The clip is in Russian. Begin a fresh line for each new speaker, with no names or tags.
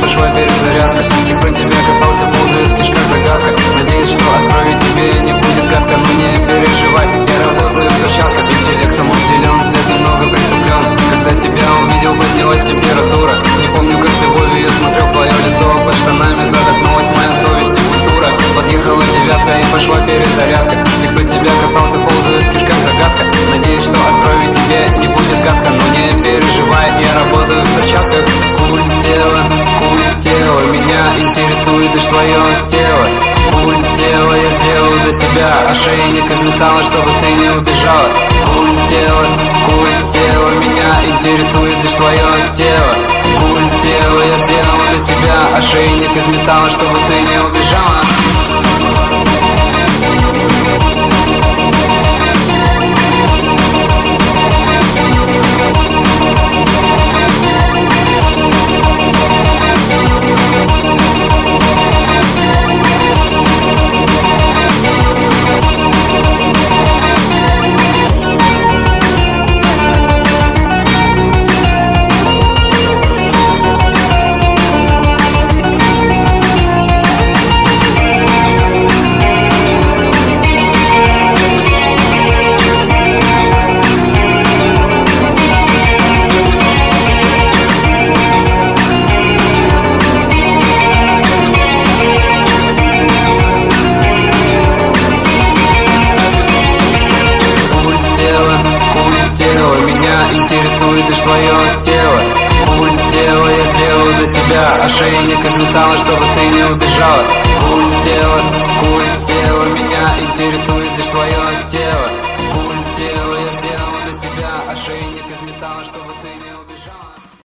пошла перезарядка. Всех про тебя касался, ползает в кишках загадка. Надеюсь, что от крови тебе не будет гадко, но не переживай, я работаю в перчатках. Интеллектом обделен, взгляд немного притуплен. Когда тебя увидел, поднялась температура. Не помню, как с любовью я смотрел в твое лицо. Под штанами задохнулась моя совесть и культура. Подъехала девятка и пошла перезарядка. Все, кто тебя касался, ползают в кишках загадка. Надеюсь, что от крови тебе не будет гадко, но не переживай, я работаю в перчатках. Культ тела, меня интересует лишь твое тело. Культ тела, я сделал для тебя ошейник из металла, чтобы ты не убежала. Культ тела, меня интересует лишь твое тело. Культ тела, я сделал для тебя ошейник из металла, чтобы ты не убежала. Меня интересует лишь твое тело. Культ тела, я сделал для тебя ошейник из металла, чтобы ты не убежала. Культ тела, меня интересует лишь твое тело. Культ тела,